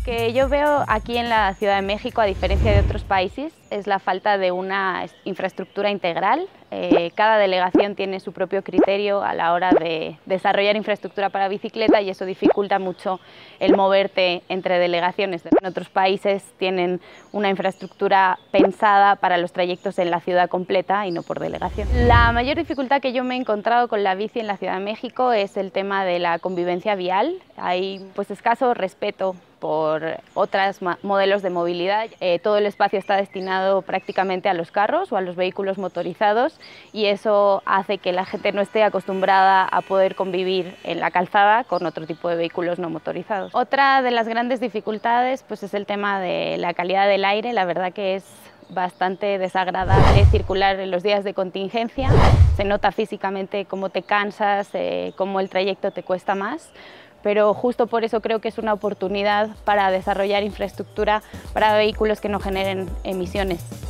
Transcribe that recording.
que yo veo aquí en la Ciudad de México, a diferencia de otros países, es la falta de una infraestructura integral. Cada delegación tiene su propio criterio a la hora de desarrollar infraestructura para bicicleta y eso dificulta mucho el moverte entre delegaciones. En otros países tienen una infraestructura pensada para los trayectos en la ciudad completa y no por delegación. La mayor dificultad que yo me he encontrado con la bici en la Ciudad de México es el tema de la convivencia vial. Hay escaso respeto por otros modelos de movilidad. Todo el espacio está destinado prácticamente a los carros o a los vehículos motorizados y eso hace que la gente no esté acostumbrada a poder convivir en la calzada con otro tipo de vehículos no motorizados. Otra de las grandes dificultades es el tema de la calidad del aire. La verdad que es bastante desagradable circular en los días de contingencia. Se nota físicamente cómo te cansas, cómo el trayecto te cuesta más. Pero justo por eso creo que es una oportunidad para desarrollar infraestructura para vehículos que no generen emisiones.